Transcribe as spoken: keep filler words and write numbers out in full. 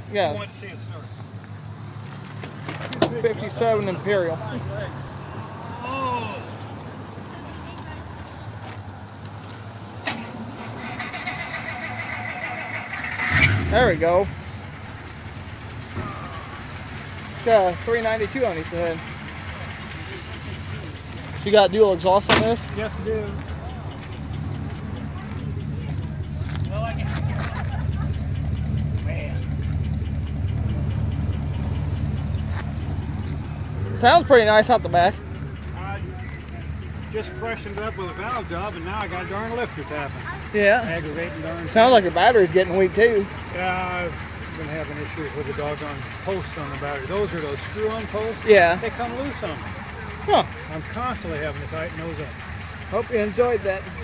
Yeah. I wanted to see it start. fifty-seven Imperial. Oh. There we go. Got a three ninety-two on each head. So you got dual exhaust on this? Yes, I do. Well, I can. Man. Sounds pretty nice out the back. I just freshened up with a valve job, and now I got a darn lifter tapping. Yeah. Aggravating darn. Sounds like your battery's getting weak too. Yeah, I've been having issues with the doggone posts on the battery. Those are those screw-on posts. Yeah. They come loose on me. Huh. I'm constantly having to tighten those up. Hope you enjoyed that.